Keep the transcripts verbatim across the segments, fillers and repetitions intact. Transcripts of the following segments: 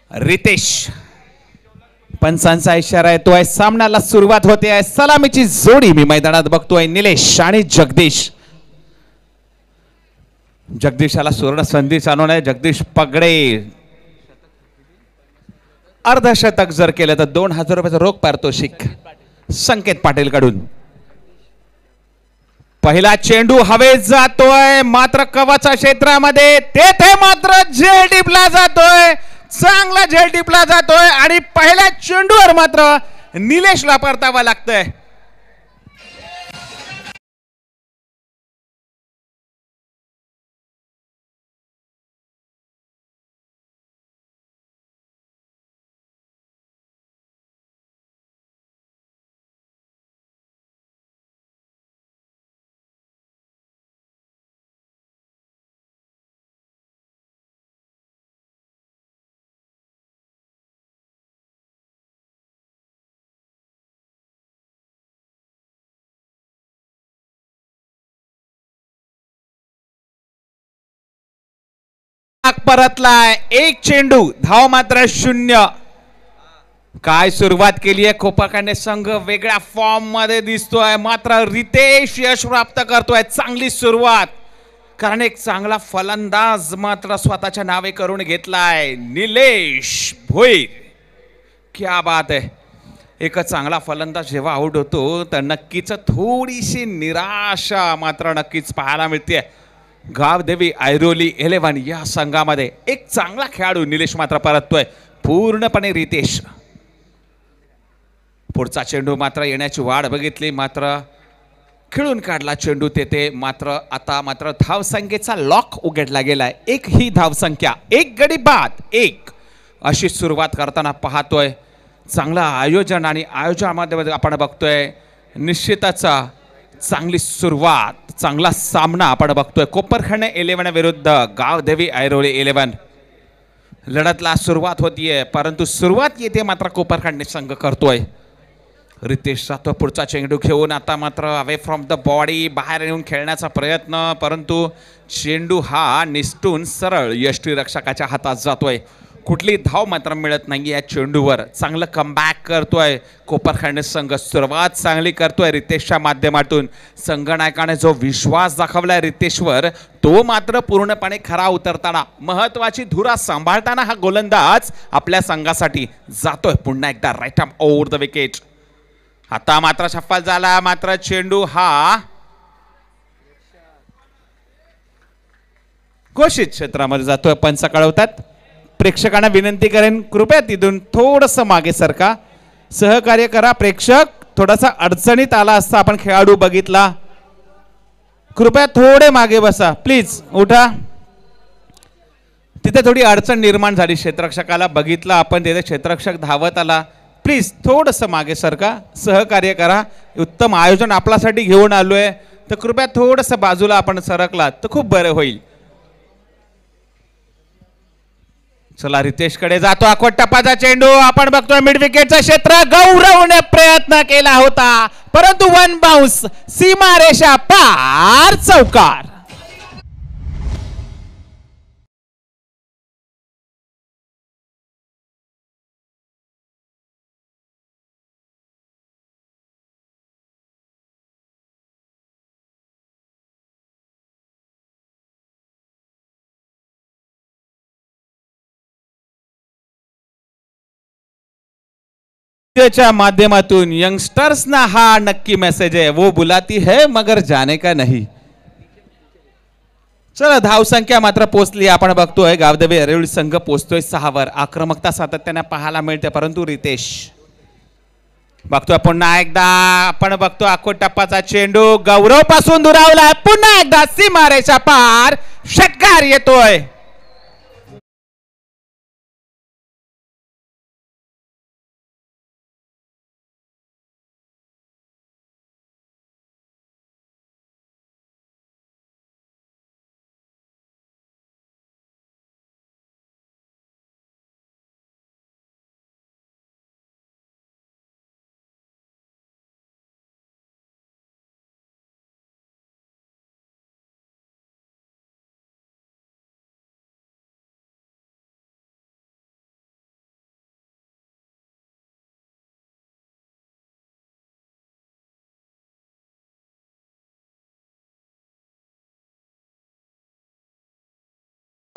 रितेश पंचांचा इशारा येतोय. सामन्याला सुरुवात होते आहे. सलामीची जोडी मी मैदानात बघतोय. निलेश आणि जगदीश. जगदीशाला सुवर्ण संधी चालवून आहे. जगदीश पगडे अर्धशतक जर केलं तर दोन हजार रुपयाचं रोख पारितोषिक संकेत पाटील कडून. पहिला चेंडू हवेत जातोय मात्र कवचा क्षेत्रामध्ये. तेथे मात्र झेल टिपला जातोय. चांगला झेल टिपला जातोय आणि पहिल्या चेंडूवर मात्र निलेशला परतावा लागतंय. परतलाय एक चेंडू. धाव मात्र शून्य. काय सुरुवात केली आहे कोपरखंड संघ. वेगळ्या फॉर्म मध्ये दिसतोय मात्र रितेश यश प्राप्त करतोय. चांगली सुरुवात कारण एक चांगला फलंदाज मात्र स्वतःच्या नावे करून घेतलाय. निलेश भोईर. क्या बात आहे. एक चांगला फलंदाज जेव्हा आउट होतो तर नक्कीच थोडीशी निराशा मात्र नक्कीच पाहायला मिळते. गावदेवी ऐरोली इलेव्हन या संघामध्ये एक चांगला खेळाडू निलेश मात्र परततोय. पूर्णपणे रितेश. पुढचा चेंडू मात्र येण्याची वाट बघितली मात्र खेळून काढला चेंडू तेथे. मात्र आता मात्र धावसंख्येचा लॉक उघडला गेलाय. एक ही धावसंख्या एक गडी बाद एक अशी सुरुवात करताना पाहतोय. चांगलं आयोजन आणि आयोजनामध्ये आपण बघतोय निश्चितच चांगली सुरुवात. चांगला सामना आपण बघतोय. कोपरखंड इलेव्हन विरुद्ध गावदेवी ऐरोली इलेव्हन. लढतला सुरुवात होतीये परंतु सुरुवात येते मात्र कोपरखंड संघ करतोय. रितेश जातो पुढचा चेंडू घेऊन. आता मात्र अवे फ्रॉम द बॉडी बाहेर येऊन खेळण्याचा प्रयत्न परंतु चेंडू हा निसटून सरळ यष्टीरक्षकाच्या हातात जातोय. कुठली धाव मात्र मिळत नाही या चेंडूवर. चांगलं कमबॅक करतोय कोपरखंड संघ. सुरुवात चांगली करतोय रितेशच्या माध्यमातून. संघनायकाने जो विश्वास दाखवलाय रितेशवर तो मात्र पूर्णपणे खरा उतरताना महत्वाची धुरा सांभाळताना हा गोलंदाज आपल्या संघासाठी जातोय पुन्हा एकदा right arm over the wicket. आता मात्र सफल झाला मात्र चेंडू हा घोषित क्षेत्रामध्ये जातोय. पंच कळवतात. प्रेक्षकांना विनंती करेन कृपया तिथून थोडस मागे सरका. सहकार्य करा. प्रेक्षक थोडासा अडचणीत आला असता आपण खेळाडू बघितला. कृपया थोडे मागे बसा प्लीज. उठा. तिथे थोडी अडचण निर्माण झाली. क्षेत्ररक्षकाला बघितला आपण तिथे क्षेत्ररक्षक धावत आला. प्लीज थोडस मागे सरका. सहकार्य करा. उत्तम आयोजन आपल्यासाठी घेऊन आलोय तर कृपया थोडस बाजूला आपण सरकलात तर खूप बरं होईल. चला रितेश कडे जातो. आखवट टप्पाचा चेंडू आपण बघतोय. मिड विकेटचं क्षेत्र गौरवने प्रयत्न केला होता परंतु वन बाउन्स सीमा रेषा पार चौकार. च्या माध्यमातून यंगस्टर्सना हा नक्की मेसेज आहे. वो बुलाती है मगर जाने का नहीं. चला धावसंख्या मात्र पोहोचली. आपण बघतोय गावदेवी ऐरोली संघ पोहोचतोय सहावर. आक्रमकता सातत्याने पाहायला मिळते परंतु रितेश बघतोय पुन्हा एकदा आपण बघतो आखोट टप्पाचा चेंडू गौरव पासून दुरावलाय. पुन्हा एकदा सीमारेषा पार षटकार येतोय.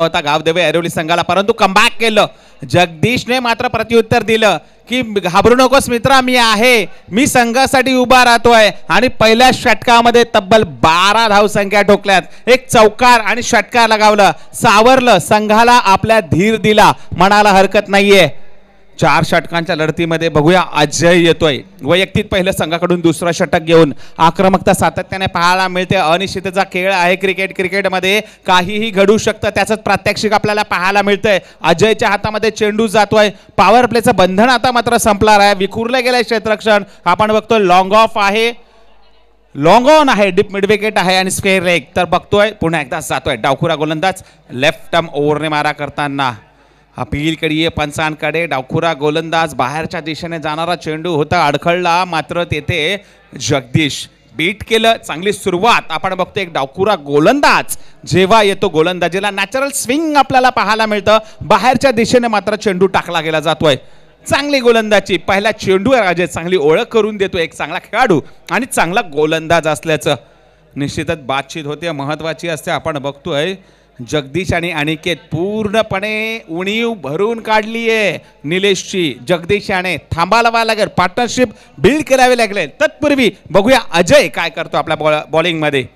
होता गावदेवी ऐरोली संघाला, परंतु कमबॅक केलं. जगदीशने मात्र प्रत्युत्तर दिलं की घाबरू नकोस मित्रा, मी आहे, मी संघासाठी उभा राहतोय. आणि पहिल्या षटकामध्ये तब्बल बारा धावसंख्या ठोकल्यात. एक चौकार आणि षटकार लगावलं, सावरलं, संघाला आपल्या धीर दिला, म्हणायला हरकत नाहीये. चार षटकांच्या लढतीमध्ये बघूया अजय येतोय वैयक्तिक पहिलं संघाकडून दुसरं षटक घेऊन. आक्रमकता सातत्याने पाहायला मिळते. अनिश्चिततेचा खेळ आहे क्रिकेट. क्रिकेटमध्ये काहीही घडू शकतं, त्याचं प्रात्यक्षिक आपल्याला पाहायला मिळतंय. अजयच्या हातामध्ये चेंडू जातोय. पॉवर प्लेचं बंधन आता मात्र संपणार आहे. विखुरले गेले क्षेत्ररक्षण. आपण बघतोय लॉंग ऑफ आहे, लॉंग ऑन आहे, डीप मिड विकेट आहे आणि स्क्वेअर लेग. तर बघतोय पुन्हा एकदा जातोय डावखुरा गोलंदाज लेफ्ट आर्म ओव्हरने मारा करताना. अपील करीये पंचांकडे. डावखुरा गोलंदाज बाहेरच्या दिशेने जाणारा चेंडू होता, अडखळला, मात्र तेथे जगदीश बीट केलं. चांगली सुरुवात आपण बघतो. एक डावखुरा गोलंदाज जेव्हा येतो गोलंदाजीला नॅचरल स्विंग आपल्याला पाहायला मिळतं. बाहेरच्या दिशेने मात्र चेंडू टाकला गेला जातोय. चांगली गोलंदाजी. पहिला चेंडू अजय चांगली ओळख करून देतो. एक चांगला खेळाडू आणि चांगला गोलंदाज असल्याचं निश्चितच बातचीत होते, महत्वाची असते. आपण बघतोय जगदीश आणि अनिकेत पूर्णपणे उणीव भरून काढली आहे निलेशची. जगदीश याने थांबायला लागेल, पार्टनरशिप बिल्ड करावी लागेल. तत्पूर्वी बघूया अजय काय करतो आपल्या बॉलिंग मध्ये.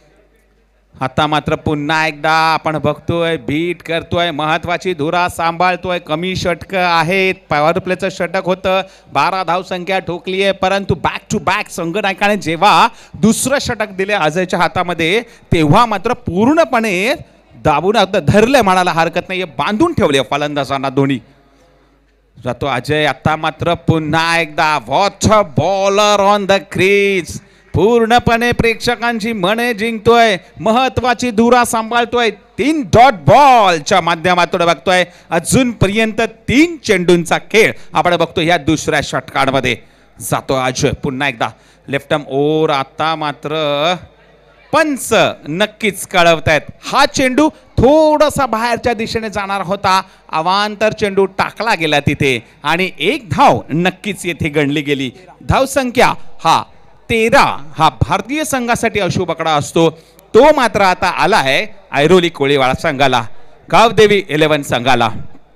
आता मात्र पुन्हा एकदा आपण बघतोय बीट करतोय, महत्वाची धुरा सांभाळतोय. कमी षटक आहेत, पॉवर प्लेचं षटक होतं, बारा धाव संख्या ठोकली आहे. परंतु बॅक टू बॅक संघनायकाने जेव्हा दुसरं षटक दिले अजयच्या हातामध्ये, तेव्हा मात्र पूर्णपणे दाबून धरले म्हणायला हरकत नाही, बांधून ठेवले फलंदाजांना दोन्ही. जातो अजय. आता मात्र पुन्हा एकदा what a bowler on the crease. पूर्णपणे प्रेक्षकांची मने जिंकतोय, महत्वाची धुरा सांभाळतोय. तीन डॉट बॉलच्या माध्यमातून बघतोय अजूनपर्यंत तीन चेंडूंचा खेळ आपण बघतो या दुसऱ्या षटकांमध्ये. जातो अजय पुन्हा एकदा लेफ्ट आर्म ओव्हर. आता मात्र पंच नक्कीच कळवतायत हा चेंडू थोडासा बाहेरच्या दिशेने जाणार होता, अवांतर चेंडू टाकला गेला तिथे आणि एक धाव नक्कीच येथे गणली गेली. धाव संख्या हा तेरा हा भारतीय संघासाठी अशुभ आकडा असतो, तो मात्र आता आला आहे ऐरोली कोळीवाडा संघाला, गावदेवी इलेव्हन संघाला.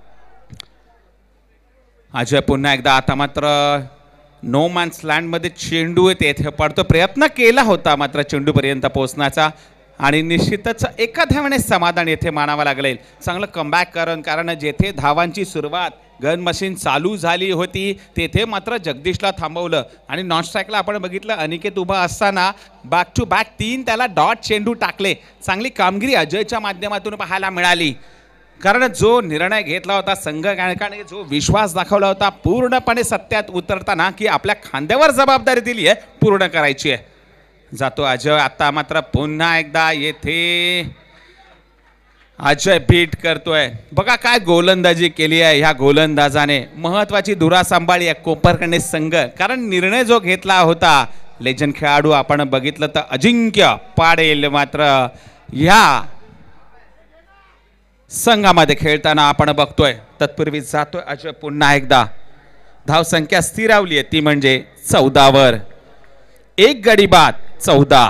अजय पुन्हा एकदा. आता मात्र नो मॅन्स लँड मध्ये चेंडू येथे पडतो. प्रयत्न केला होता मात्र चेंडू पर्यंत पोहोचण्याचा आणि निश्चितच एका धावाने समाधान येथे मानावं लागेल. चांगलं कमबॅक करून, कारण जेथे धावांची सुरुवात गन मशीन चालू झाली होती तेथे मात्र जगदीशला थांबवलं आणि नॉन स्ट्राईकला आपण बघितलं अनिकेत उभा असताना बॅक टू बॅक तीन त्याला डॉट चेंडू टाकले. चांगली कामगिरी अजयच्या माध्यमातून पाहायला मिळाली, कारण जो निर्णय घेतला होता संघ गायकाने, जो विश्वास दाखवला होता पूर्णपणे सत्यात उतरताना की आपल्या खांद्यावर जबाबदारी दिली आहे, पूर्ण करायची आहे. जातो अजय. आता मात्र पुन्हा एकदा येथे अजय बीट करतोय. बघा काय गोलंदाजी केली आहे ह्या गोलंदाजाने, महत्वाची धुरा सांभाळली आहे कोपरखंडे संघ, कारण निर्णय जो घेतला होता लेजंड खेळाडू आपण बघितलं तर अजिंक्य पाडेल मात्र ह्या संघामध्ये खेळताना आपण बघतोय. तत्पूर्वी जातोय अजय पुन्हा एकदा. धाव संख्या स्थिरावली आहे ती म्हणजे चौदावर. एक गडी बाद चौदा.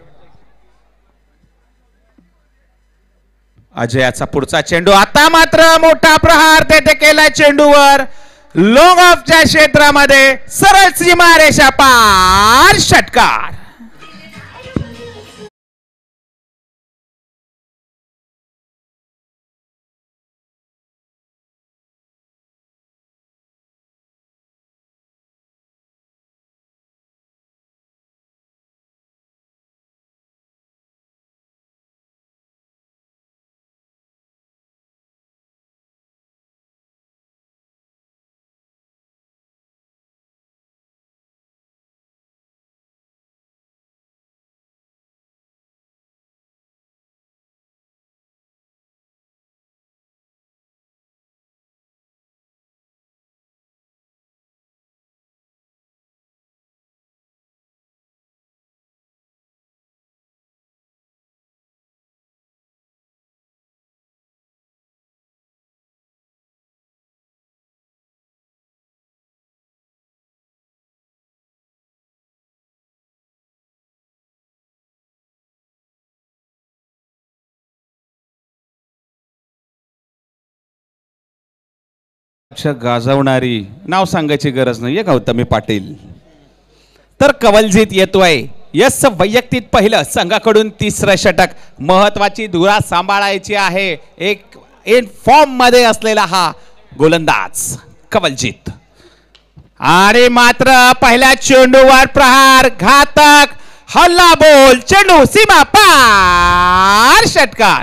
अजयाचा पुढचा चेंडू. आता मात्र मोठा प्रहार तेथे केलाय चेंडूवर, लॉंग ऑफच्या क्षेत्रामध्ये सरळ सीमारेषा पार षटकार. गाजवणारी नाव सांगायची गरज नाहीये गौतमी पाटील. तर कवलजीत येतोय. यस वैयक्तिक पहिलं संघाकडून तिसरं षटक. महत्वाची धुरा सांभाळायची आहे. एक इन फॉर्म मध्ये असलेला हा गोलंदाज कवलजीत. आणि मात्र पहिल्या चेंडूवर प्रहार घातक हल्ला बोल चेंडू सीमा पार षटकार.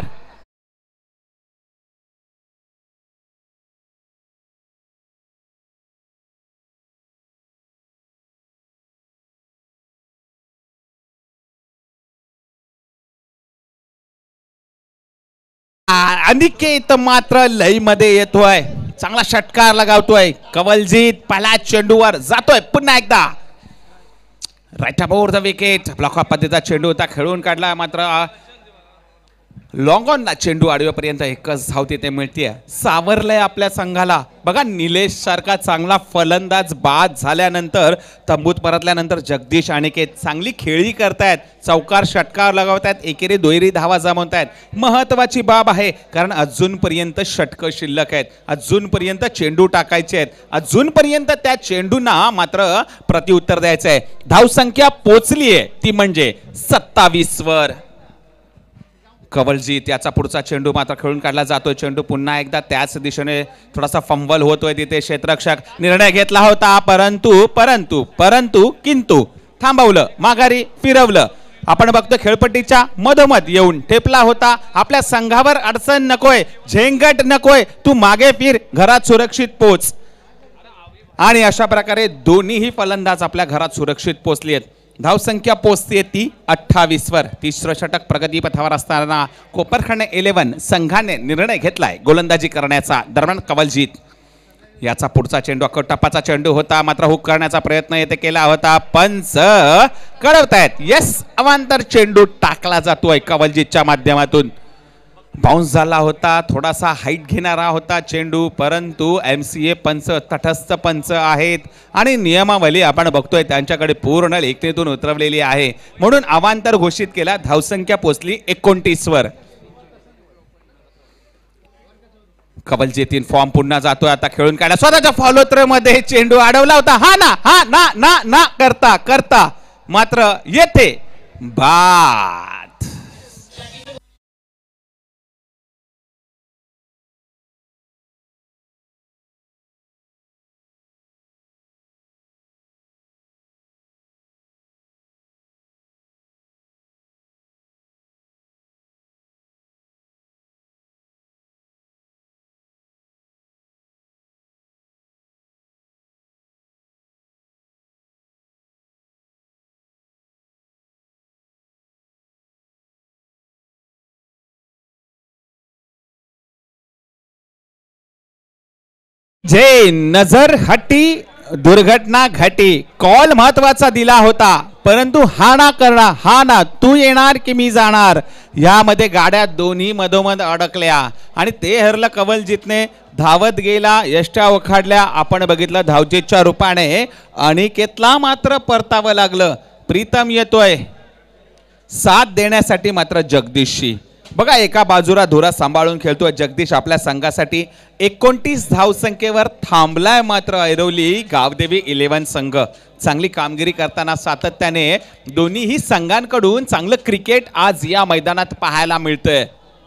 अनिकेत मात्र लई मध्ये येतोय. चांगला षटकार लगावतोय कवलजीत. पहिल्या चेंडूवर जातोय पुन्हा एकदा right about the wicket. Block off पद्धतीचा चेंडू होता खेळून काढला. मात्र लॉंग ऑनला चेंडू आडव्यापर्यंत एकच धाव तिथे मिळते. सावरलंय आपल्या संघाला. बघा निलेश सारखा चांगला फलंदाज बाद झाल्यानंतर तंबूत परतल्यानंतर जगदीश अनिकेत चांगली खेळी करतायत. चौकार षटकार लगावतायत. एकेरी दोहेरी धावा जमवतायत. महत्वाची बाब आहे कारण अजूनपर्यंत षटकं शिल्लक आहेत. अजूनपर्यंत चेंडू टाकायचे आहेत. अजूनपर्यंत त्या चेंडूंना मात्र प्रत्युत्तर द्यायचं आहे. धावसंख्या पोचली आहे ती म्हणजे सत्तावीस वर. कवलजीत याचा पुढचा चेंडू मात्र खेळून काढला जातोय. चेंडू पुन्हा एकदा त्याच दिशेने थोडासा फंबल होतोय. तिथे क्षेत्ररक्षक निर्णय घेतला होता परंतु परंतु परंतु किंतु थांबवलं. माघारी फिरवलं. आपण बघतो खेळपट्टीच्या मधोमध येऊन ठेपला होता. आपल्या संघावर अडचण नकोय. झेंगट नकोय. तू मागे फिर घरात सुरक्षित पोच. आणि अशा प्रकारे दोन्हीही फलंदाज आपल्या घरात सुरक्षित पोचली आहेत. धावसंख्या पोचते ती अठ्ठावीस वर. तिसरं षटक प्रगती पथावर असताना कोपरखंड इलेव्हन संघाने निर्णय घेतलाय गोलंदाजी करण्याचा. दरम्यान कवलजीत याचा पुढचा चेंडू अकटप्पाचा चेंडू होता. मात्र हुक करण्याचा प्रयत्न येथे केला होता. पंच कळवतायत यस अवांतर चेंडू टाकला जातोय कवलजीतच्या माध्यमातून. बाउन्स झाला होता. थोडासा हाईट घेणारा होता चेंडू परंतु एमसीए पंच तटस्थ पंच आहेत आणि नियमावली आपण बघतोय त्यांच्याकडे पूर्ण लेखणीतून उतरवलेली आहे म्हणून अवांतर घोषित केला. धावसंख्या पोचली एकोणतीस वर. कवलजीत फॉर्म पुन्हा जातोय. आता खेळून काढला. स्वतःच्या फॉलोथ्रो मध्ये चेंडू अडवला होता. हा ना हा ना ना ना करता करता मात्र येथे बाद. जे नजर हटी दुर्घटना घटी. कॉल महत्वाचा दिला होता परंतु हा ना करणार हा ना तू येणार की मी जाणार यामध्ये गाड्या दोन्ही मधोमध अडकल्या आणि ते हरलं कवलजीतने. धावत गेला. यष्ट्या उखाडल्या. आपण बघितलं धावजीतच्या रूपाने अनिकेतला मात्र परतावं लागलं. प्रीतम येतोय साथ देण्यासाठी मात्र जगदीशशी. बघा एका बाजूला धुरा सांभाळून खेळतोय जगदीश आपल्या संघासाठी. एकोणतीस धावसंख्येवर थांबलाय मात्र ऐरोली गावदेवी इलेव्हन संघ. चांगली कामगिरी करताना सातत्याने दोन्हीही संघांकडून चांगलं क्रिकेट आज या मैदानात पाहायला मिळतंय.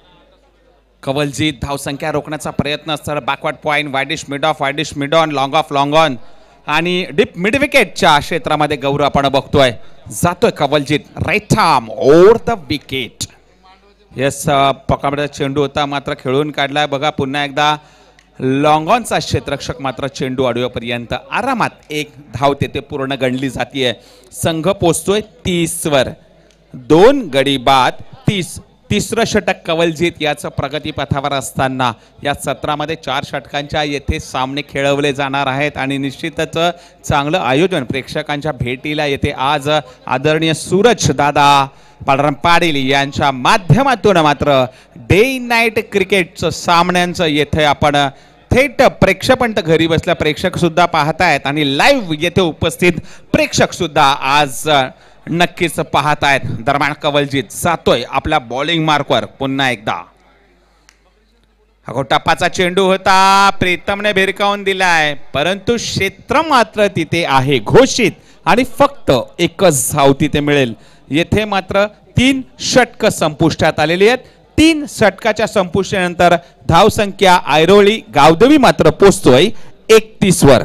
कवलजीत धावसंख्या रोखण्याचा प्रयत्न असताना backward point widish mid off widish mid on long off long on आणि डीप मिड विकेटच्या क्षेत्रामध्ये गौरव आपण बघतोय. जातोय Kawaljeet right arm over the wicket. Yes पकडाचा चेंडू होता मात्र खेळून काढलाय. बघा पुन्हा एकदा लॉंग ऑनचा क्षेत्ररक्षक मात्र चेंडू आडव्यापर्यंत आरामात एक धाव तेथे पूर्ण गणली जाते. संघ पोचतोय तीस वर. दोन गडी बाद तीस. तिसरं षटक कवलजीत याचं प्रगती पथावर असताना या सत्रामध्ये चार षटकांच्या येथे सामने खेळवले जाणार आहेत आणि निश्चितच चांगलं आयोजन प्रेक्षकांच्या भेटीला येथे आज आदरणीय सूरज दादा पालराम पाटील यांच्या माध्यमातून मात्र डे नाईट क्रिकेटचं सामन्यांचं येथे आपण थेट प्रेक्षपण घरी बसल्या प्रेक्षक सुद्धा पाहतायत आणि लाईव्ह येथे उपस्थित प्रेक्षक सुद्धा आज नक्कीच पाहतायत. दरम्यान कवलजीत जातोय आपल्या बॉलिंग मार्कवर पुन्हा एकदा. अगो टप्पाचा चेंडू होता, प्रीतमने भिरकावून दिलाय, परंतु क्षेत्र मात्र तिथे आहे घोषित आणि फक्त एकच धाव तिथे मिळेल. येथे मात्र तीन षटक संपुष्टात आलेली आहेत. तीन षटकाच्या संपुष्टानंतर धावसंख्या ऐरोळी गावदेवी मात्र पोहोचतोय एकतीस वर.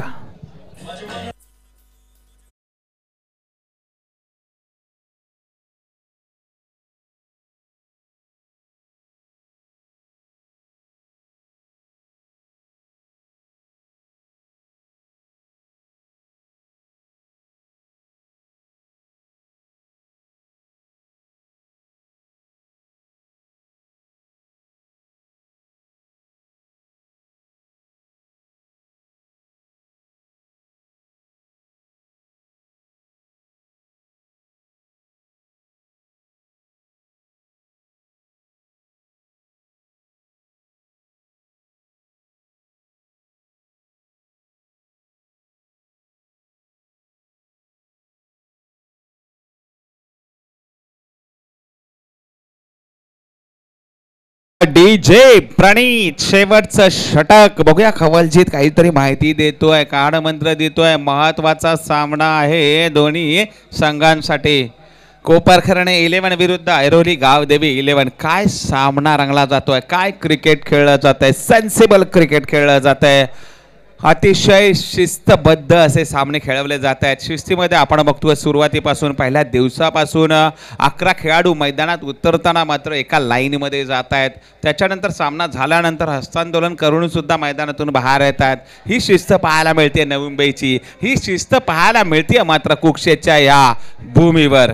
डीजे प्रणीत शेवटचं षटक बघूया. खवलजीत काहीतरी माहिती देतोय, काळ मंत्र देतोय. महत्वाचा सामना आहे दोन्ही संघांसाठी. कोपरखरणे इलेव्हन विरुद्ध ऐरोली गावदेवी इलेव्हन. काय सामना रंगला जातोय, काय क्रिकेट खेळलं जात आहे, सेन्सिबल क्रिकेट खेळलं जात आहे. अतिशय शिस्तबद्ध असे सामने खेळवले जात आहेत. शिस्तीमध्ये आपण बघतोय सुरुवातीपासून पहिल्या दिवसापासून अकरा खेळाडू मैदानात उतरताना मात्र एका लाईनमध्ये जात आहेत. त्याच्यानंतर सामना झाल्यानंतर हस्तांदोलन करून सुद्धा मैदानातून बाहेर येतात. ही शिस्त पाहायला मिळते नवी मुंबईची, ही शिस्त पाहायला मिळते मात्र कुक्षेच्या या भूमीवर.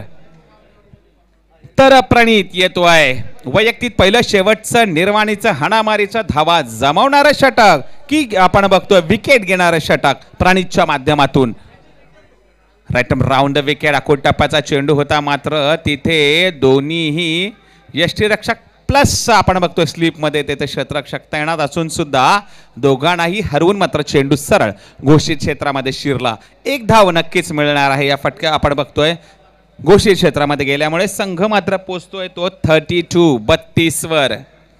तर प्रणीत येतोय वैयक्तिक पहिलं शेवटचं निर्वाणीचं हाणामारीचं धावा जमवणारं षटक की आपण बघतोय विकेट घेणारं षटक प्रणीतच्या माध्यमातून. Right round wicket. आखूड टप्प्याचा चेंडू होता मात्र तिथे दोन्हीही यष्टीरक्षक प्लस आपण बघतोय स्लीपमध्ये तिथे क्षेत्ररक्षक तैनात असून सुद्धा दोघांनाही हरवून मात्र चेंडू सरळ घोषित क्षेत्रामध्ये शिरला. एक धाव नक्कीच मिळणार आहे या फटक्या आपण बघतोय घोषित क्षेत्रामध्ये गेल्यामुळे. संघ मात्र पोचतोय तो थर्टी टू बत्तीस वर.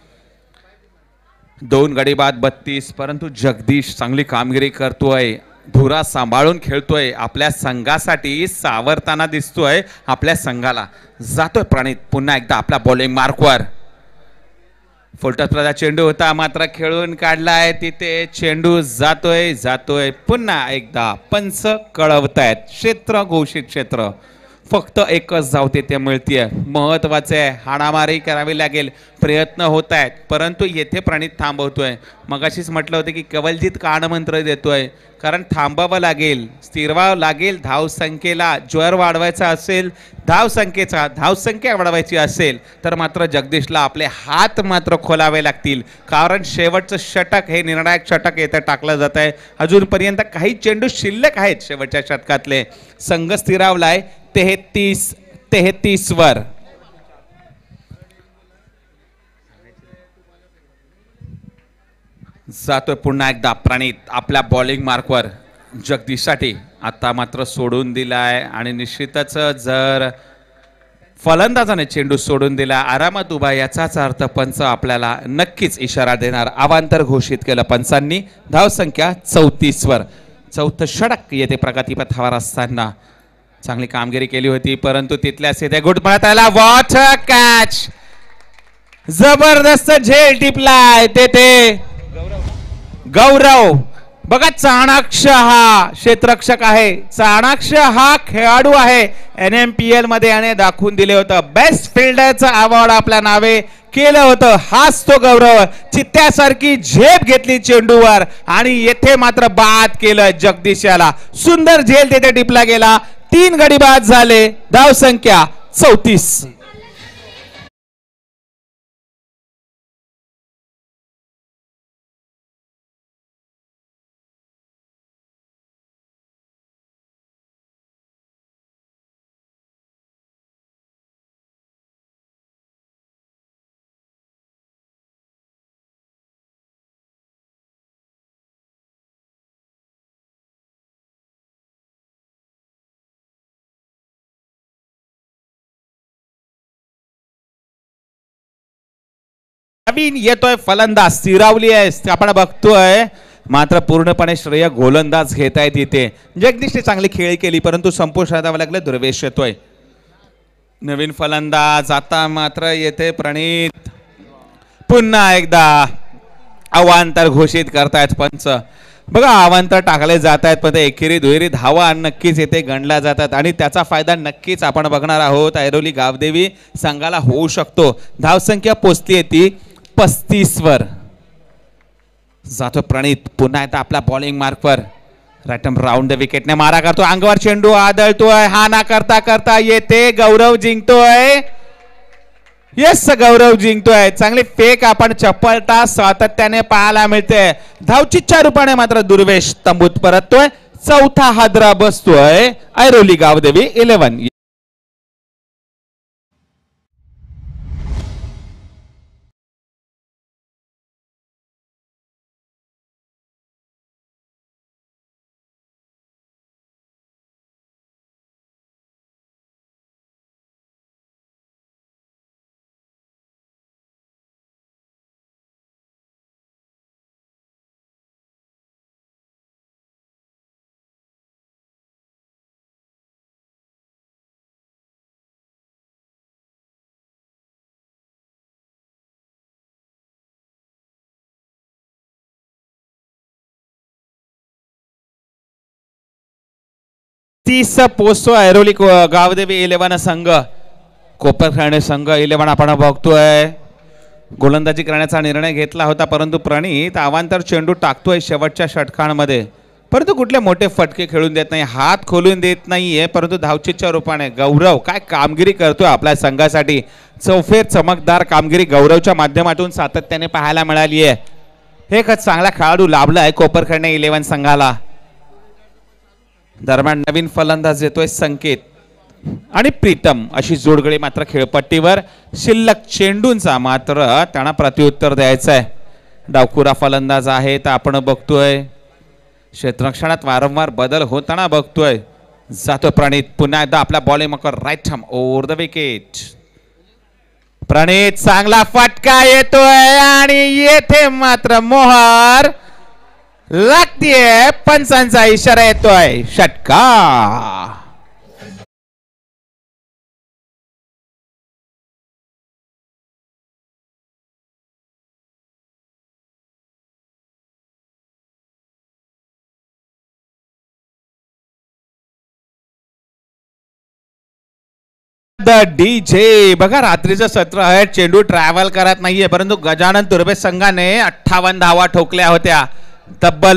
दोन गडी बाद बत्तीस. परंतु जगदीश चांगली कामगिरी करतोय, धुरा सांभाळून खेळतोय, आपल्या संघासाठी सावरताना दिसतोय. आपल्या संघाला जातोय प्रणीत पुन्हा एकदा आपल्या बॉलिंग मार्कवर. फुलटस्प्रदा चेंडू होता मात्र खेळून काढलाय. तिथे चेंडू जातोय जातोय पुन्हा एकदा पंच कळवतायत क्षेत्र घोषित क्षेत्र. फक्त एकच धाव तिथे मिळतीये. महत्वाचे आहे, हाणामारी करावी लागेल, प्रयत्न होत आहेत परंतु येथे प्रणीत थांबवतोय. मगाशीच म्हटलं होतं की कवलजीत कानमंत्र देतोय कारण थांबावं लागेल, स्थिरवावं लागेल. धावसंख्येला ज्वर वाढवायचा असेल, धावसंख्येचा धावसंख्या वाढवायची असेल तर मात्र जगदीशला आपले हात मात्र खोलावे लागतील कारण शेवटचं षटक हे निर्णायक षटक येथे टाकलं जात आहे. अजूनपर्यंत काही चेंडू शिल्लक आहेत शेवटच्या षटकातले. संघ स्थिरावलाय तेहतीस तेहतीस वर. जातोय पुन्हा एकदा प्रणीत आपल्या बॉलिंग मार्कवर जगदीशसाठी. आता मात्र सोडून दिलाय आणि निश्चितच जर फलंदाजाने चेंडू सोडून दिला आरामात उभा याचाच अर्थ पंच आपल्याला नक्कीच इशारा देणार. अवांतर घोषित केलं पंचांनी. धावसंख्या चौतीस वर. चौथं षटक येथे प्रगतीपथावर असताना चांगली कामगिरी केली होती परंतु तिथल्या सीधे गुडमळत आला. What a catch. जबरदस्त झेल टिपलाय तेथे गौरव. बघा चाणाक्ष हा क्षेत्ररक्षक आहे, चाणाक्ष हा खेळाडू आहे. एन एम पी एल मध्ये याने दाखवून दिले होतं. बेस्ट फिल्डरचं अवॉर्ड आपल्या नावे केलं होतं. हाच तो गौरव. चित्त्यासारखी झेप घेतली चेंडूवर आणि येथे मात्र बाद केलं जगदीश याला. सुंदर झेल तिथे टिपला गेला. तीन गडी बाद झाले. धावसंख्या चौतीस. नवीन येतोय फलंदाज स्थिरावली आहे आपण बघतोय, मात्र पूर्णपणे श्रेय गोलंदाज घेतायत इथे. जगदीशने चांगली खेळी केली परंतु संपुष्टात लागले. दुर्वेश येतोय नवीन फलंदाज. आता मात्र येथे प्रणित पुन्हा एकदा अवांतर घोषित करतायत पंच. बघा अवांतर टाकले जात आहेत पण एकेरी दुहेरी धावा नक्कीच येथे गणल्या जातात आणि त्याचा फायदा नक्कीच आपण बघणार आहोत ऐरोली गावदेवी संघाला होऊ शकतो. धावसंख्या पोचली आहे ती पस्तीस वर. जातो प्रणित पुन्हा एकदा आपल्या बॉलिंग मार्कवर. राईटम राऊंड द विकेटने मारा करतो. अंगावर चेंडू आदळतोय. हा ना करता करता येते गौरव जिंकतोय. येस गौरव जिंकतोय. चांगली फेक आपण चपलता सातत्याने पाहायला मिळते. धावचीच्या रूपाने मात्र दुर्वेश तंबूत परततोय. चौथा हादरा बसतोय ऐरोली गावदेवी इलेव्हन. तीस पोचतो ऐरोली गावदेवी इलेव्हन संघ. कोपरखैरणे संघ इलेव्हन आपण बघतोय. गोलंदाजी करण्याचा निर्णय घेतला होता परंतु प्रणित अवांतर चेंडू टाकतोय शेवटच्या षटकांमध्ये परंतु कुठले मोठे फटके खेळून देत नाही. हात खोलून देत नाहीये परंतु धावचीच्या रूपाने गौरव काय कामगिरी करतोय आपल्या संघासाठी. चौफेर चमकदार कामगिरी गौरवच्या माध्यमातून सातत्याने पाहायला मिळाली आहे. हे खत चांगला खेळाडू लाभला आहे कोपरखैरणे इलेव्हन संघाला. दरम्यान नवीन फलंदाज येतोय संकेत आणि प्रीतम अशी जोडगडी मात्र खेळपट्टीवर. शिल्लक चेंडूंचा मात्र त्यांना प्रत्युत्तर द्यायचं आहे. डावखुरा फलंदाज आहे तर आपण बघतोय क्षेत्ररक्षणात वारंवार बदल होताना बघतोय. जातो प्रणित पुन्हा एकदा आपल्या बॉलिंग मकर right arm over the wicket. Pranit चांगला फटका येतोय आणि येथे मात्र मोहर लागतीये. पंचांचा इशारा येतोय षटकार. डीजे बघा रात्रीचं सत्र आहे. चेंडू ट्रॅव्हल करत नाहीये परंतु गजानन तुर्भे संघाने अठ्ठावन्न धावा ठोकल्या होत्या तब्बल.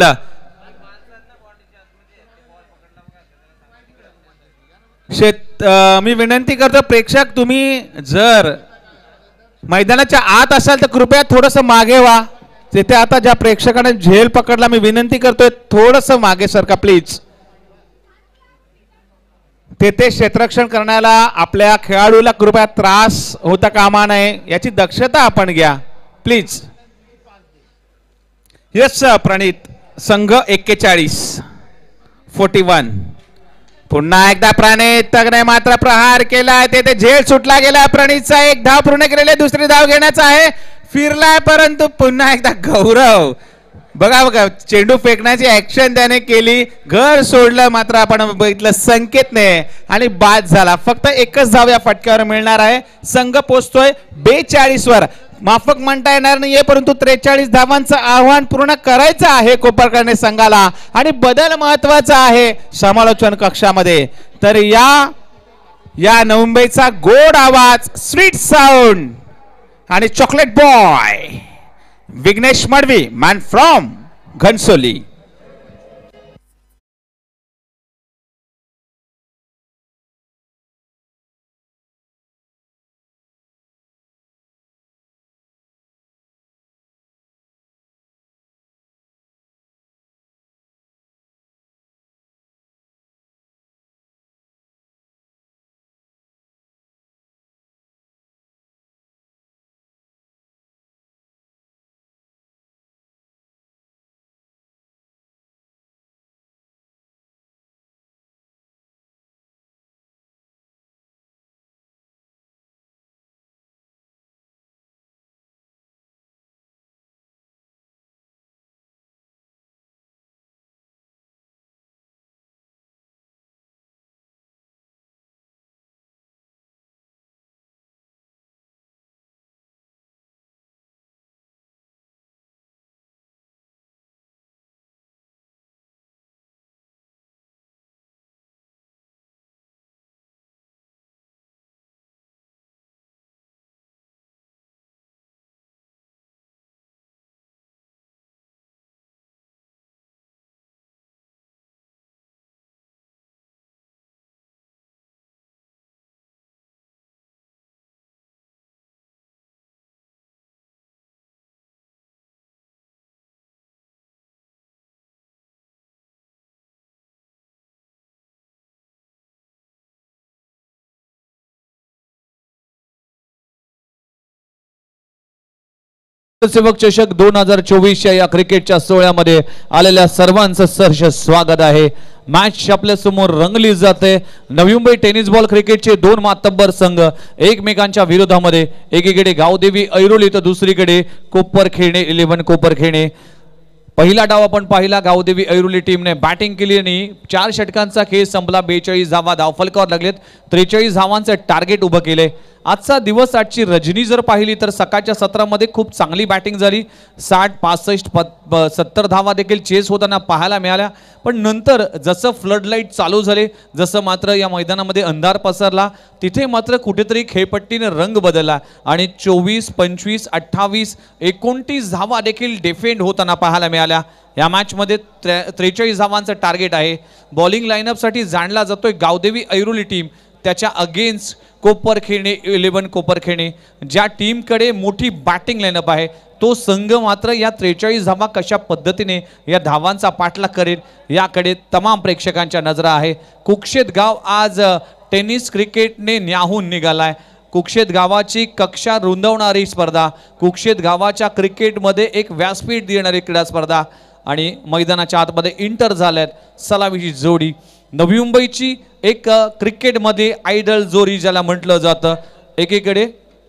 शेत मी विनंती करतो प्रेक्षक तुम्ही जर मैदानाच्या आत असाल तर कृपया थोडस मागे व्हा. तिथे आता ज्या प्रेक्षकाने झेल पकडला मी विनंती करतोय थोडस मागे सरका प्लीज. तेथे क्षेत्ररक्षण करण्याला आपल्या खेळाडूला कृपया त्रास होता कामा नये याची दक्षता आपण घ्या प्लीज. यस प्रणित संघ एक्केचाळीस फोर्टी वन. पुन्हा एकदा प्रणित तगने मात्र प्रहार केलाय. तेथे झेल सुटला गेला. प्रणितचा एक धाव पूर्ण केलेले दुसरी धाव घेण्याचा आहे. फिरलाय परंतु पुन्हा एकदा गौरव बघा बघा चेंडू फेकण्याची ऍक्शन त्याने केली. घर सोडलं मात्र आपण बघितलं संकेतने आणि बाद झाला. फक्त एकच धाव या फटक्यावर मिळणार आहे. संघ पोचतोय बेचाळीस वर. माफक म्हणता येणार नाहीये परंतु त्रेचाळीस धावांचं आव्हान पूर्ण करायचं आहे कोपरखैरणे संघाला आणि बदल महत्वाचा आहे समालोचन कक्षामध्ये. तर या या मुंबईचा गोड आवाज स्वीट साऊंड आणि chocolate boy Vighnesh Madvi man from Ghansoli. Sevak Chashak दोन हजार चोवीस या क्रिकेटच्या सोहळ्यामध्ये आलेल्या सर्वांचं सहर्ष स्वागत आहे। मॅच आपल्या समोर रंगली जाते। नवी मुंबई टेनिस बॉल क्रिकेटचे दोन मातब्बर संघ एकमेकांच्या विरोधामध्ये, एकीकडे गावदेवी ऐरोली तर दुसरीकडे कोपरखेडणे इलेव्हन कोपरखेडणे। पहिला डाव आपण पाहिला, गावदेवी ऐरोली टीमने बॅटिंग केली आणि चार षटकांचा खेळ संपला। बेचाळीस धावा धावफलकावर लागलेत, त्रेचाळीस धावांचं टार्गेट उभं केले। आजचा दिवस, आजची रजनी जर पाहिली तर सकाळच्या सत्रामध्ये खूप चांगली बॅटिंग झाली। साठ पासष्ट सत्तर धावा देखील चेस होताना पाहायला मिळाल्या, पण नंतर जसं फ्लडलाईट चालू झाले, जसं मात्र या मैदानामध्ये अंधार पसरला, तिथे मात्र कुठेतरी खेळपट्टीने रंग बदलला आणि चोवीस पंचवीस अठ्ठावीस एकोणतीस धावा देखील डिफेंड होताना पाहायला मिळाल्या। या मॅचमध्ये त्रे त्रेचाळीस धावांचं टार्गेट आहे। बॉलिंग लाईनअपसाठी जाणला जातोय गावदेवी ऐरोली टीम, त्याच्या अगेन्स्ट कोपरखेडणे इलेव्हन कोपरखेडणे। ज्या टीमकडे मोठी बॅटिंग लाईनअप आहे तो संघ मात्र या त्रेचाळीस धावा कशा पद्धतीने या धावांचा पाठलाग करेल याकडे तमाम प्रेक्षकांच्या नजरा आहे। कुक्षेत गाव आज टेनिस क्रिकेटने न्याहून निघालाय। कुक्षेत गावाची कक्षा रुंदवणारी स्पर्धा, कुक्षेत गावाच्या क्रिकेटमध्ये एक व्यासपीठ देणारी क्रीडा स्पर्धा आणि मैदानाच्या आतमध्ये इंटर झाल्यात सलामीची जोडी। नवी मुंबईची एक क्रिकेटमध्ये आयडल जोडी ज्याला म्हटलं जातं, एकीकडे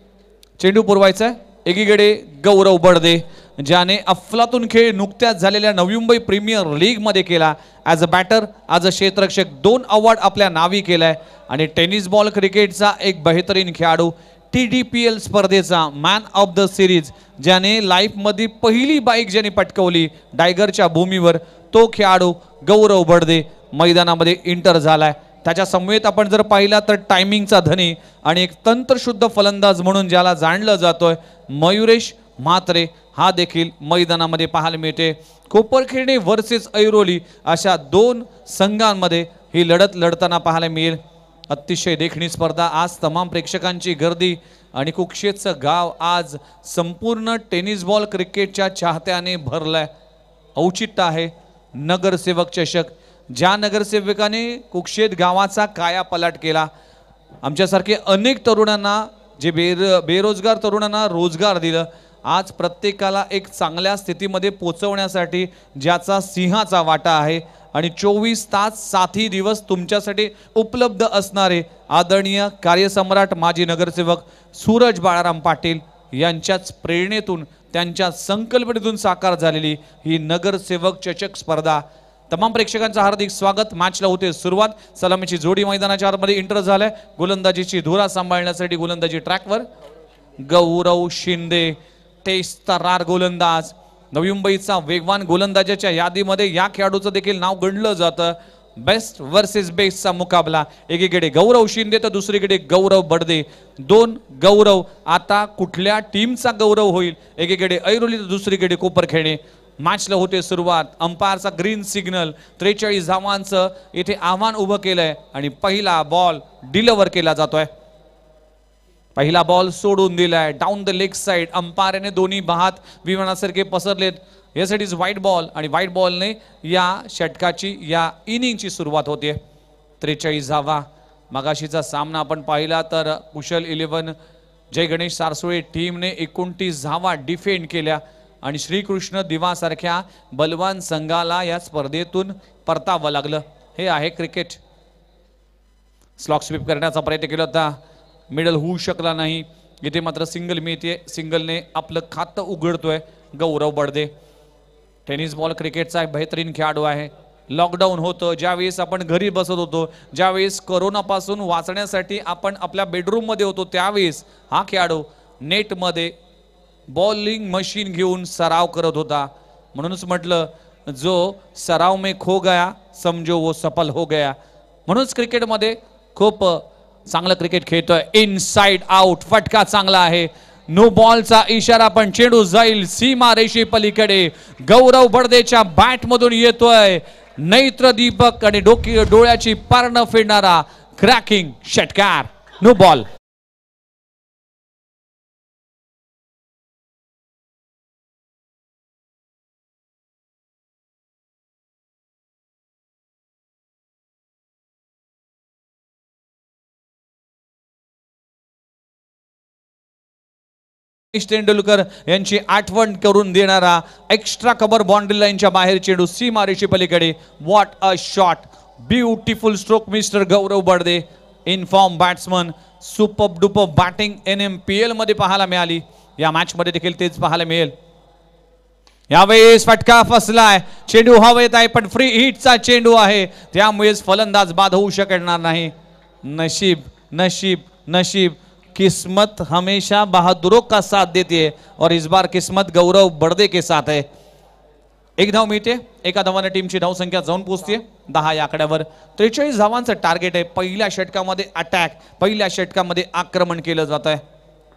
चेंडू पुरवायचा आहे, एकीकडे गौरव बडदे ज्याने अफलातून खेळ नुकत्याच झालेल्या नवी मुंबई प्रीमियर लीग मध्ये केला। As a batter, as a क्षेत्ररक्षक दोन अवॉर्ड आपल्या नावी केलाय आणि टेनिस बॉल क्रिकेटचा एक बेहतरीन खेळाडू, टी डी पी एल स्पर्धेचा मॅन ऑफ द सिरीज ज्याने लाईफमध्ये पहिली बाईक ज्याने पटकवली डायगरच्या भूमीवर, तो खेळाडू गौरव बडदे मैदानामध्ये इंटर झालाय। त्याच्या समवेत आपण जर पाहिला तर टायमिंगचा धनी आणि एक तंत्रशुद्ध फलंदाज म्हणून ज्याला जाणलं जातोय मयुरेश म्हात्रे, हा देखील मैदानामध्ये पाहायला मिळते। कोपरखेडणे वर्सेस ऐरोली अशा दोन संघांमध्ये ही लढत लढताना पाहायला मिळेल। अतिशय देखणी स्पर्धा, आज तमाम प्रेक्षकांची गर्दी आणि कुक्षेतचं गाव आज संपूर्ण टेनिस बॉल क्रिकेटच्या चाहत्याने भरलंय। औचित्य आहे नगरसेवक चषक, ज्या नगरसेवकाने कुक्षेत गावाचा कायापालट केला, आमच्यासारखे अनेक तरुणांना, जे बेर बेरोजगार तरुणांना रोजगार दिलं, आज प्रत्येकाला एक चांगल्या स्थितीमध्ये पोहोचवण्यासाठी ज्याचा सिंहाचा वाटा आहे आणि चोवीस तास सातही दिवस तुमच्यासाठी उपलब्ध असणारे आदरणीय कार्यसम्राट माजी नगरसेवक सूरज बाळाराम पाटील यांच्याच प्रेरणेतून, त्यांच्या संकल्पनेतून साकार झालेली ही नगरसेवक चषक स्पर्धा। तमाम प्रेक्षकांचं हार्दिक स्वागत। मॅचला होते सुरुवात, सलामीची जोडी मैदानाच्या आतमध्ये इंटर झालाय। गोलंदाजीची धुरा सांभाळण्यासाठी गोलंदाजी ट्रॅकवर गौरव शिंदे, तेस्तरार गोलंदाज। नवी मुंबईचा वेगवान गोलंदाजाच्या यादीमध्ये या खेळाडूचं देखील नाव गणलं जातं। बेस्ट वर्सेस बेस्टचा मुकाबला, एकीकडे गौरव शिंदे तर दुसरीकडे गौरव बडदे। दोन गौरव, आता कुठल्या टीमचा गौरव होईल? एकीकडे ऐरोली तर दुसरीकडे कोपरखेडणे। मॅचला होते सुरुवात, अंपायरचा ग्रीन सिग्नल, त्रेचाळीस धावांचं इथे आव्हान उभं केलंय आणि पहिला बॉल डिलिव्हर केला जातोय। पहिला बॉल सोडून दिलाय डाऊन द लेग साइड, अंपायरने दोन्ही बाहात विमानासारखे पसरलेत, यासाठी व्हाईट बॉल आणि व्हाईट बॉलने या षटकाची, या इनिंगची सुरुवात होते। त्रेचाळीस धावा, मगाशीचा सामना आपण पाहिला तर कुशल इलेव्हन जय गणेश सारसोळे टीमने एकोणतीस धावा डिफेंड केल्या आणि श्रीकृष्ण दिवासारख्या बलवान संघाला या स्पर्धेतून परतावं लागलं। हे आहे क्रिकेट। स्लॉक स्वीप करण्याचा प्रयत्न केला होता, मिडल होऊ शकला नाही, इथे मात्र सिंगल मिळते। सिंगलने आपलं खातं उघडतोय गौरव बडदे। टेनिस बॉल क्रिकेटचा एक बेहतरीन खेळाडू आहे। लॉकडाऊन होतं, ज्यावेळेस आपण घरी बसत होतो, ज्यावेळेस कोरोनापासून वाचण्यासाठी आपण आपल्या बेडरूममध्ये होतो, त्यावेळेस हा खेळाडू नेटमध्ये बॉलिंग मशीन घेऊन सराव करत होता। म्हणूनच म्हटलं, जो सराव में खो गया समजो वो सफल हो गया। म्हणूनच क्रिकेटमध्ये खूप चांगलं क्रिकेट खेळतोय। इनसाइड आउट, फटका चांगला आहे, नो बॉलचा इशारा, पण चेंडू जाईल सीमा रेषे पलीकडे। गौरव बडदेच्या बॅट मधून येतोय नेत्र दीपक आणि डोकी डोळ्याची पारणं फेडणारा क्रॅकिंग षटकार, नो बॉल। तेंडुलकर यांची आठवण करून देणारा एक्स्ट्रा कव्हर बाउंड्री लाईनच्या बाहेर चेंडू सीमारेषे पलीकडे. What a shot, beautiful stroke mister Gaurav Badde, in form batsman. Super duper batting N M P L मध्ये पाहायला मिळाली, या मॅच मध्ये देखील तेच पाहायला मिळेल. यावेळेस फटका फसलाय, चेंडू हवेत आहे पण फ्री हिटचा चेंडू आहे, त्यामुळेच फलंदाज बाद होऊ शकणार नाही. नशीब नशीब नशीब, किस्मत हमेशा बहादुरों का साथ देती है और इस बार किस्मत गौरव बडदे के साथ है. एक धाव मिळते, एका धावाने टीमची धाव संख्या जाऊन पोहोचते दहा या आकड्यावर. त्रेचाळीस धावांचं टार्गेट आहे. पहिल्या षटकामध्ये अटॅक, पहिल्या षटकामध्ये आक्रमण केलं जात आहे.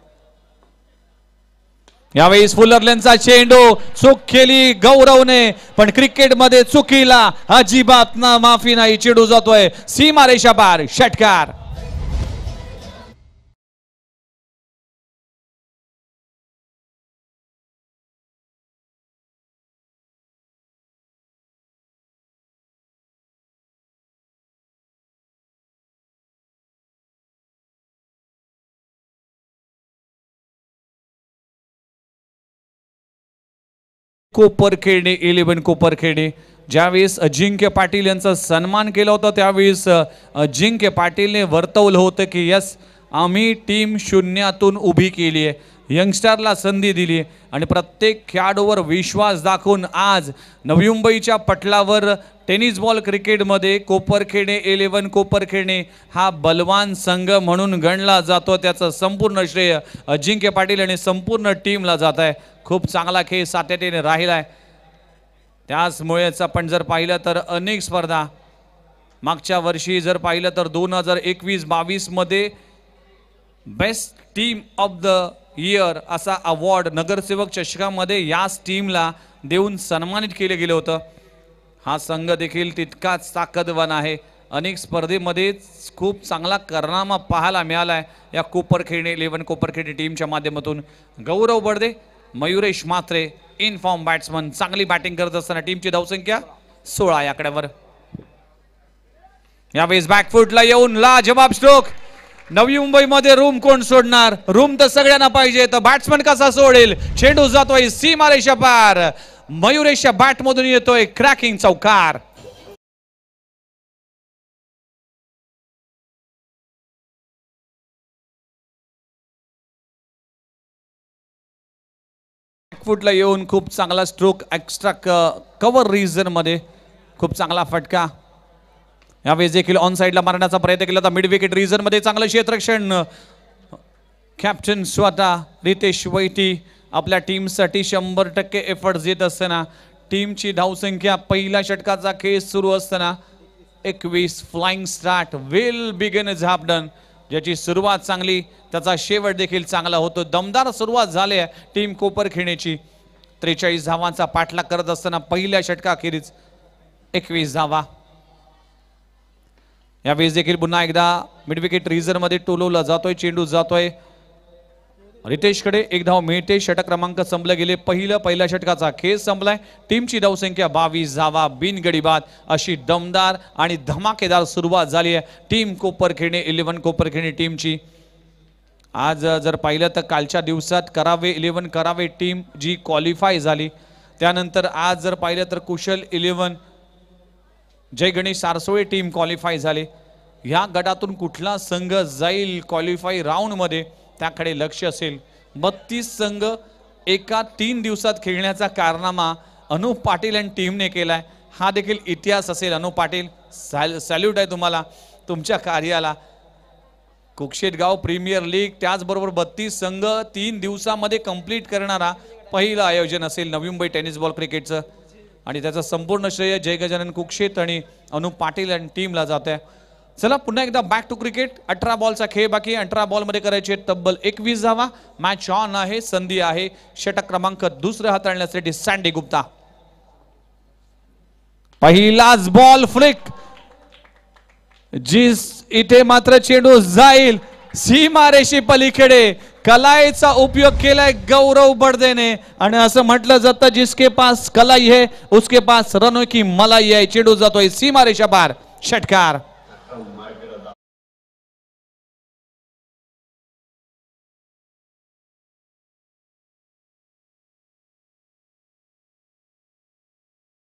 यावेळेस फुलरलेनचा चेंडू, चूक केली गौरवने, पण क्रिकेटमध्ये चुकीला अजिबात ना माफी नाही. चेंडू जातोय सीमारेषा पार, षटकार. कोपरखेडणे इलेव्हन कोपरखेडणे, ज्यावेळेस अजिंक्य पाटील यांचा सन्मान केला होता त्यावेळेस अजिंक्य पाटीलने वर्तवलं होतं की यस, आम्ही टीम शून्यातून उभी केली आहे, यंगस्टरला संधी दिली आहे आणि प्रत्येक खेळाडूवर विश्वास दाखवून आज नवी मुंबईच्या पटलावर टेनिस बॉल क्रिकेटमध्ये कोपरखेडणे इलेव्हन कोपरखेडणे हा बलवान संघ म्हणून गणला जातो. त्याचं संपूर्ण श्रेय अजिंक्य पाटील आणि संपूर्ण टीमला जात आहे. खूप चांगला खेळ सातत्याने राहिला आहे. त्याचमुळेच आपण जर पाहिलं तर अनेक स्पर्धा, मागच्या वर्षी जर पाहिलं तर दोन हजार एकवीस बावीस मध्ये best team of the year असा अवॉर्ड नगरसेवक चषकामध्ये याच टीमला देऊन सन्मानित केले गेले होतं. हा संघ देखील तितकाच ताकदवान आहे. अनेक स्पर्धेमध्ये खूप चांगला कारनामा पाहायला मिळाला आहे या कोपरखेडणे इलेव्हन कोपरखेडणे टीमच्या माध्यमातून. Gaurav Badde, Mayuresh Mhatre, in form batsman, चांगली बॅटिंग करत असताना टीमची धावसंख्या सोळा या आकड्यावर. यावेळेस बॅकफुटला येऊन लाजवाब स्ट्रोक. नवी मुंबईमध्ये रूम कोण सोडणार? रूम तर सगळ्यांना पाहिजे, तर बॅट्समन कसा सोडेल? चेंडू जातोय सीमारेषा पार, मयुरेशच्या बॅट मधून येतोय क्रॅकिंग चौकार. फुटला येऊन खूप चांगला स्ट्रोक, एक्स्ट्रा कव्हर रीजन मध्ये खूप चांगला फटका. यावेळेस देखील ऑन साइडला मारण्याचा प्रयत्न केला होता मिड विकेट रीजन मध्ये. चांगलं क्षेत्ररक्षण, कॅप्टन स्वतः रितेश वैटी आपल्या टीमसाठी शंभर टक्के एफर्ट्स देत असताना टीमची धावसंख्या पहिल्या षटकाचा खेळ सुरू असताना एकवीस flying start, well begun is half done. ज्याची सुरुवात चांगली त्याचा शेवट देखील चांगला होतो. दमदार सुरुवात झाली आहे टीम कोपरखेडणेची. त्रेचाळीस धावांचा पाठलाग करत असताना पहिल्या षटकाखेरीज एकवीस धावा. यावेळेस देखील पुन्हा एकदा मिड विकेट रीजन मध्ये टोलवला जातोय, चेंडू जातोय रितेशकडे. एक धाव मिळते, षटक क्रमांक संपले गेले. पहिलं पहिल्या षटकाचा खेळ संपलाय. टीमची धावसंख्या बावीस धावा, बिनगडी बाद अशी दमदार आणि धमाकेदार सुरुवात झाली आहे टीम कोपरखेडणे इलेव्हन कोपरखेडणे टीमची. आज जर पाहिलं तर कालच्या दिवसात करावे इलेव्हन करावे टीम जी क्वालिफाय झाली, त्यानंतर आज जर पाहिलं तर Kushal eleven Jai Ganesh Sarsole team qualify झाले. ह्या गटातून कुठला संघ जाईल क्वालिफाय राऊंड मध्ये त्याकडे लक्ष असेल. बत्तीस संघ एका तीन दिवसात खेळण्याचा कारनामा अनुप पाटील आणि टीमने केलाय. हा देखील इतिहास असेल. अनुप पाटील, सॅल्यूट आहे तुम्हाला, तुमच्या कार्याला. कुक्षेटगाव प्रीमियर लीग त्याचबरोबर बत्तीस संघ तीन दिवसामध्ये कंप्लीट करणारा पहिलं आयोजन असेल नवी मुंबई टेनिस बॉल क्रिकेटचं आणि त्याचं संपूर्ण श्रेय जय गजानन कुक्षेत आणि अनुप पाटील आणि टीमला जात आहे. चला पुन्हा एकदा बॅक टू क्रिकेट. अठरा बॉलचा खेळ बाकी. अठरा बॉल मध्ये करायचे तब्बल एकवीस धावा. मॅच ऑन आहे, संधी आहे षटक क्रमांक दुसरं हाताळण्यासाठी सँडी गुप्ता. पहिलाच बॉल फ्लिक, जिस इथे मात्र चेंडू जाईल सीमारेषे पलीकडे. कलाईचा उपयोग केलाय गौरव बडदेने आणि असं म्हटलं जातं जिसके पास कलाई है उसके पास रनों की मलाई है. चेंडू जातोय सीमारेषा पार, षटकार.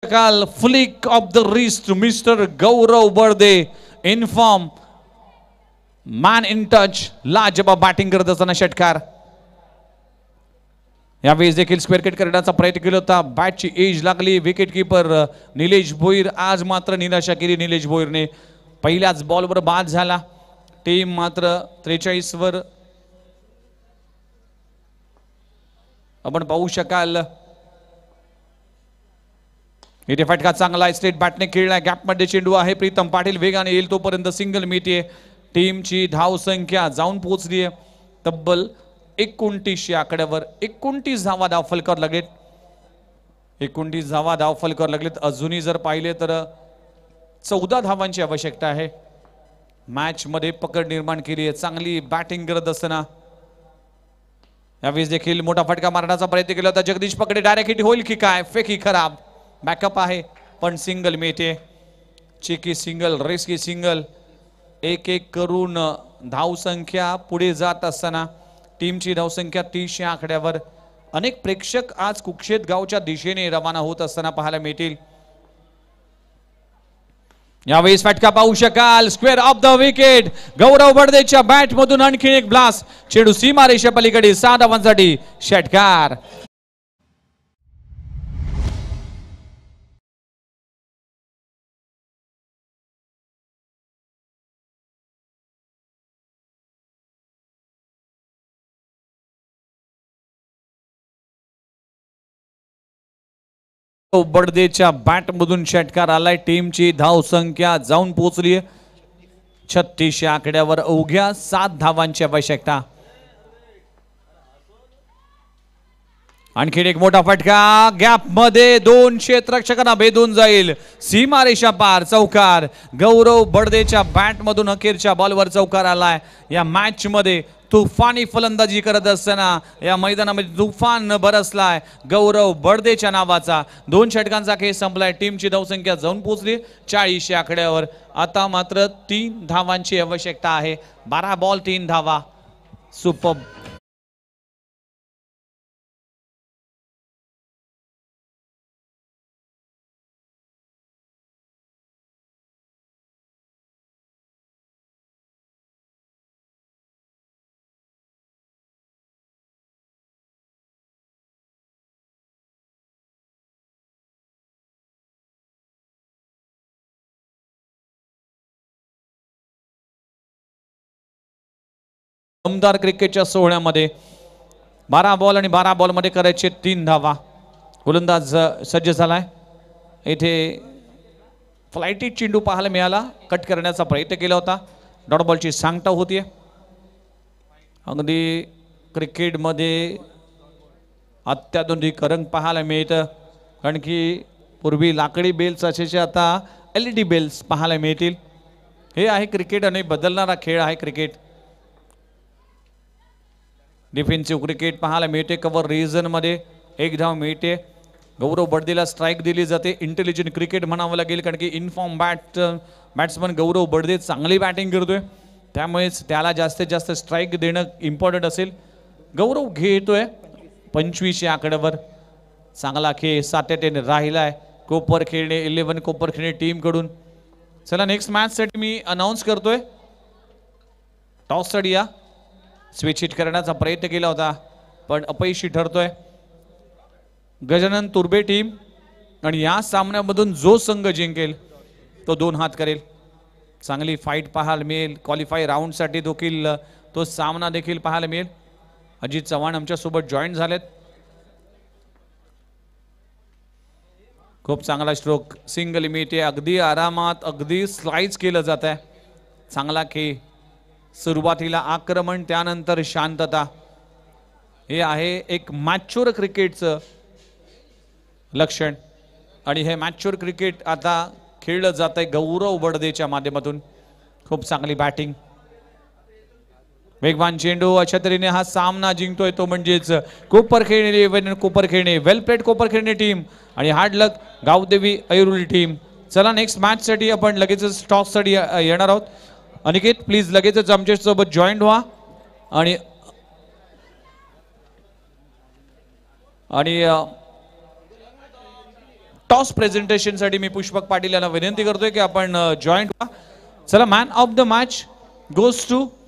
काल flick off the wrist mister Gaurav Barde in form man in touch लाजबाब बॅटिंग करत असताना षटकार. यावेळेस देखील स्क्वेअर किट करण्याचा प्रयत्न केला होता. बॅटची एज लागली. विकेट किपर निलेश भोईर आज मात्र निराशा केली निलेश भोईरने. पहिल्याच बॉलवर बाद झाला. टीम मात्र त्रेचाळीस वर आपण पाहू शकाल. इथे फटका चांगला स्ट्रेट बॅटने खेळला. गॅप मध्ये चेंडू आहे. प्रीतम पाटील वेगाने येईल तोपर्यंत सिंगल मिळते. टीमची धाव संख्या जाऊन पोहोचली आहे तब्बल एकोणतीस या आकड्यावर. एकोणतीस धावा धाव फलकावर लागलेत. एकोणतीस धावा धाव फलकावर लागलेत. अजूनही जर पाहिले तर चौदा धावांची आवश्यकता आहे. मॅच मध्ये पकड निर्माण केली आहे. चांगली बॅटिंग करत असताना यावेळेस देखील मोठा फटका मारण्याचा प्रयत्न केला होता. जगदीश पकडे डायरेक्ट हिट होईल की काय. फेकी खराब. बॅकअप आहे पण सिंगल मिळते. Cheeky single risky single. एक एक करून धाव संख्या पुढे जात असताना टीमची धावसंख्या तीस या आकड्यावर. अनेक प्रेक्षक आज कुक्षेत गावच्या दिशेने रवाना होत असताना पाहायला मिळतील. यावेळेस फटका पाहू शकाल. Square off the wicket. Gaurav बर्देच्या बॅट मधून आणखी एक ब्लास्ट. चेंडू सीमारेषा पलीकडे सहा धावांसाठी षटकार. बर्देच्या बॅट मधून षटकार आलाय. टीमची धाव संख्या जाऊन पोहोचली छत्तीस या आकड्यावर. अवघ्या सात धावांची आवश्यकता. आणखीन एक मोठा फटका. गॅप मध्ये दोन क्षेत्ररक्षकांना भेदून जाईल. सीमारेषा पार चौकार. गौरव बर्देच्या बॅट मधून अखेरच्या बॉलवर चौकार आलाय. या मॅच मध्ये तुफानी फलंदाजी करत असताना या मैदानामध्ये तुफान बरसलाय गौरव बर्देच्या नावाचा. दोन षटकांचा खेळ संपलाय. टीमची धावसंख्या जाऊन पोहोचली चाळीस या आकड्यावर. आता मात्र तीन धावांची आवश्यकता आहे. बारा बॉल तीन धावा. सुपर. दमदार क्रिकेटच्या सोहळ्यामध्ये बारा बॉल आणि बारा बॉल मध्ये करायचे तीन धावा. गोलंदाज सज्ज झालाय. इथे फ्लाइटी चेंडू पाहायला मिळाला. कट करण्याचा प्रयत्न केला होता. डॉट बॉलची सांगता होतीये. अगदी क्रिकेटमध्ये अत्याधुनिक रंग पाहायला मिळतं. कारण की पूर्वी लाकडी बेल्स असायचे आता एल ई डी बेल्स पाहायला मिळतील. हे आहे क्रिकेट आणि बदलणारा खेळ आहे क्रिकेट. डिफेन्सिव्ह क्रिकेट पाहायला मिळते. कव्हर रिजन मध्ये एक धाव मिळते. गौरव बर्देला स्ट्राईक दिली जाते. इंटेलिजंट क्रिकेट म्हणावं लागेल कारण की in form bat batsman Gaurav Barde चांगली बॅटिंग करतोय. त्यामुळेच त्याला जास्तीत जास्त स्ट्राईक देणं इम्पॉर्टंट असेल. गौरव घेतोय पंचवीस या आकड्यावर. चांगला खेळ सातत्याने राहिलाय. कोपर खेळणे इलेव्हन कोपर खेळणे टीम कडून. चला नेक्स्ट मॅच साठी मी अनाऊन्स करतोय. टॉस साठी या स्विच हिट करण्याचा प्रयत्न केला होता पण अपयशी ठरतोय. गजानन तुर्बे टीम आणि या सामन्यामधून जो संघ जिंकेल तो दोन हात करेल. चांगली फाईट पाहायला मिळेल. क्वालिफाय राऊंड साठी देखील तो सामना देखील पाहायला मिळेल. अजित चव्हाण आमच्या सोबत जॉईन झालेत. खूप चांगला स्ट्रोक. सिंगल मिळते. अगदी आरामात अगदी स्लाइस केलं जात आहे. चांगला खेळ. सुरुवातीला आक्रमण त्यानंतर शांतता. हे आहे एक मॅच्युअर क्रिकेटचं लक्षण आणि हे मॅच्युअर क्रिकेट आता खेळलं जात आहे गौरव बर्देच्या माध्यमातून. खूप चांगली बॅटिंग. वेगवान चेंडू. अशा तऱ्हेने हा सामना जिंकतोय तो म्हणजेच कोपर खेळणे कोपर खेळणे वेल प्लेड कोपर खेळणे टीम आणि hard luck Gavdevi Airoli team. चला नेक्स्ट मॅच साठी आपण लगेचच टॉस साठी येणार आहोत. अनिकेत प्लीज लगेचच आमच्या सोबत जॉईन व्हा आणि आणि टॉस प्रेझेंटेशन साठी मी पुष्पक पाटील यांना विनंती करतोय की आपण जॉईंट. चला, man of the match goes to